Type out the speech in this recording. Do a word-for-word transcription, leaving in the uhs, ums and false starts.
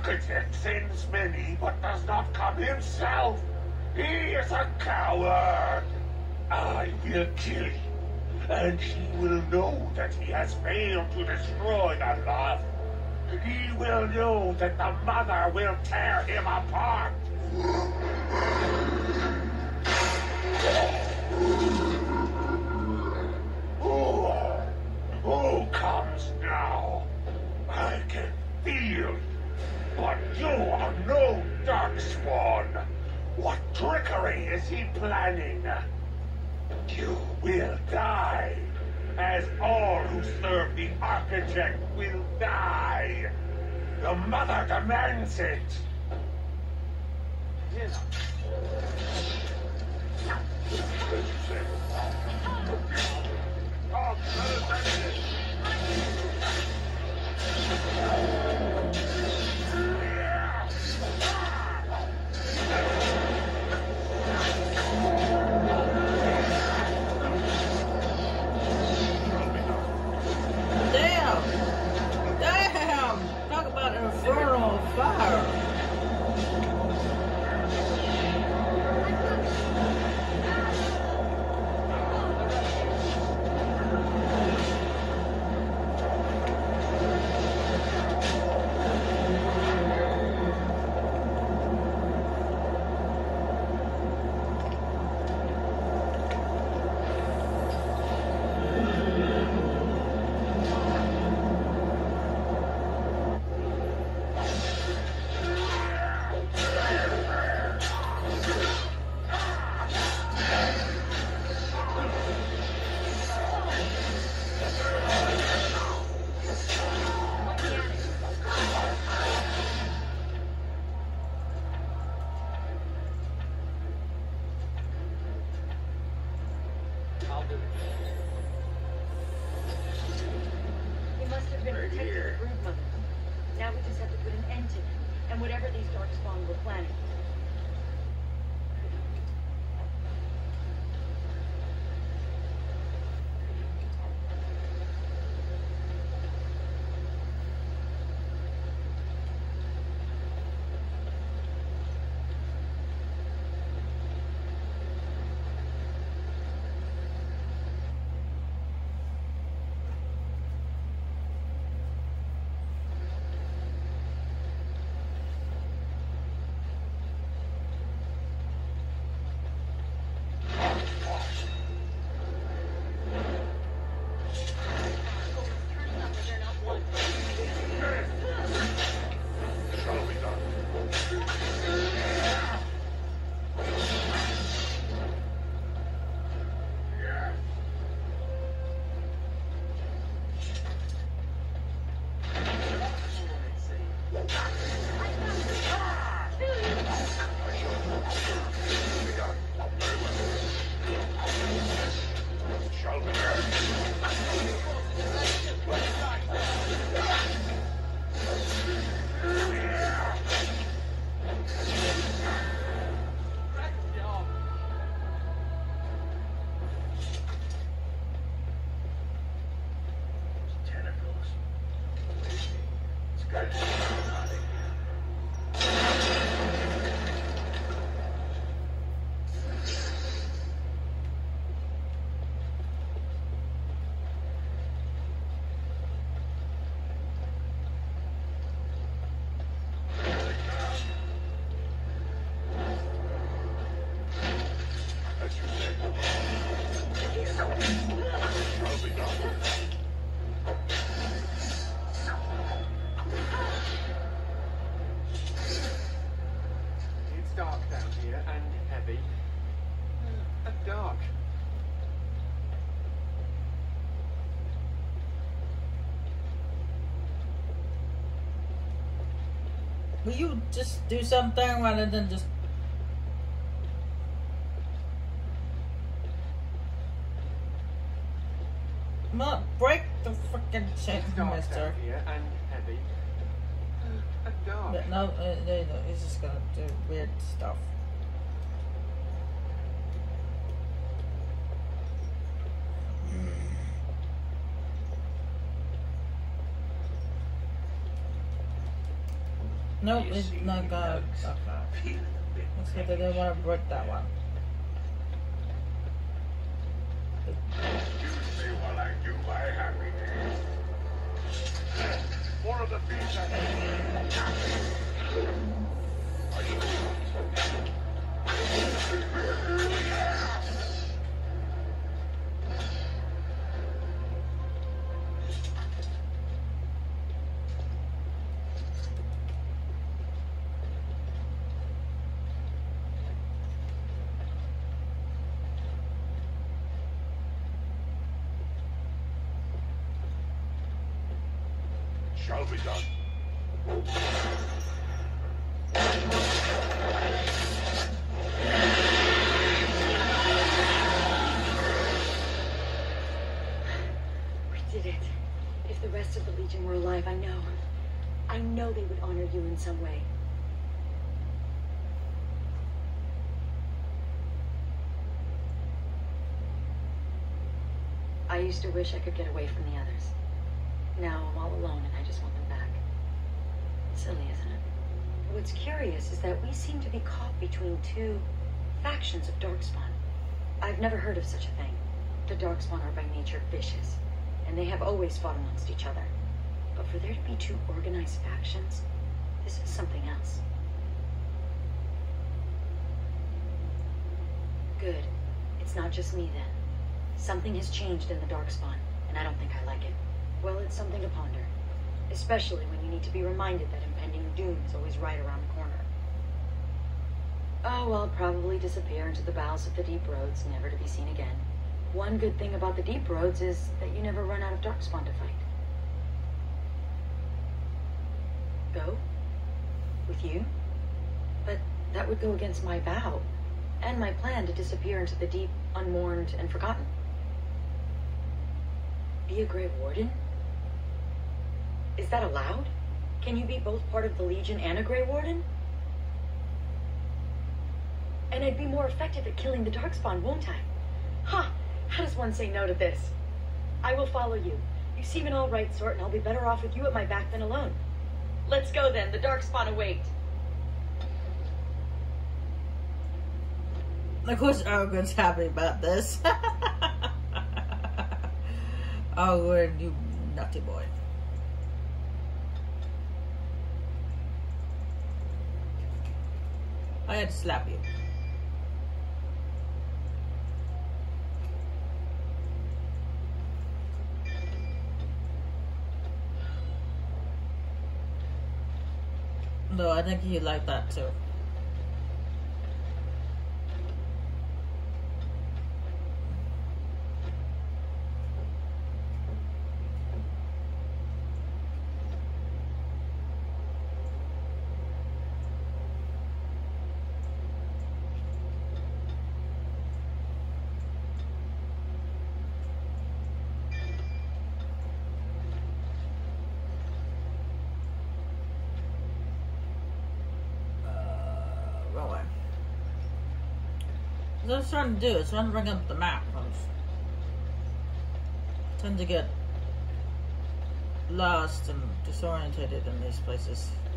architect sends many, but does not come himself. He is a coward. I will kill him, and he will know that he has failed to destroy the loft. He will know that the mother will tear him apart. Who, who comes now? I can feel you, but you are no Darkspawn. What trickery is he planning? You will die, as all who serve the Architect will die. The mother demands it. Yes. Infernal fire. Will you just do something rather than just... Not break the freaking chain, mister. Here and heavy. And dark. But no, uh, no, no, he's just gonna do weird stuff. Nope, You it's see, not gonna. Nugs, Okay. feeling a bit Looks like they didn't want to break that one. You see what I do by happiness. More of the beast I Are you shall be done. We did it. If the rest of the Legion were alive, I know. I know they would honor you in some way. I used to wish I could get away from the others. Now I'm all alone and I just want them back. Silly, isn't it? What's curious is that we seem to be caught between two factions of Darkspawn. I've never heard of such a thing. The Darkspawn are by nature vicious, and they have always fought amongst each other. But for there to be two organized factions, this is something else. Good. It's not just me then. Something has changed in the Darkspawn, and I don't think I like it. Well, it's something to ponder. Especially when you need to be reminded that impending doom is always right around the corner. Oh, I'll probably disappear into the bowels of the Deep Roads, never to be seen again. One good thing about the Deep Roads is that you never run out of Darkspawn to fight. Go? With you? But that would go against my vow, and my plan to disappear into the deep, unmourned, and forgotten. Be a Grey Warden? Is that allowed? Can you be both part of the Legion and a Grey Warden? And I'd be more effective at killing the Darkspawn, won't I? Ha! Huh, how does one say no to this? I will follow you. You seem an all-right sort, and I'll be better off with you at my back than alone. Let's go then. The Darkspawn await. Of course, Aragorn's happy about this. Aragorn, you naughty boy. I had to slap you. No, I think he liked that too. What I was trying to do is trying to bring up the map. I was tend to get lost and disorientated in these places.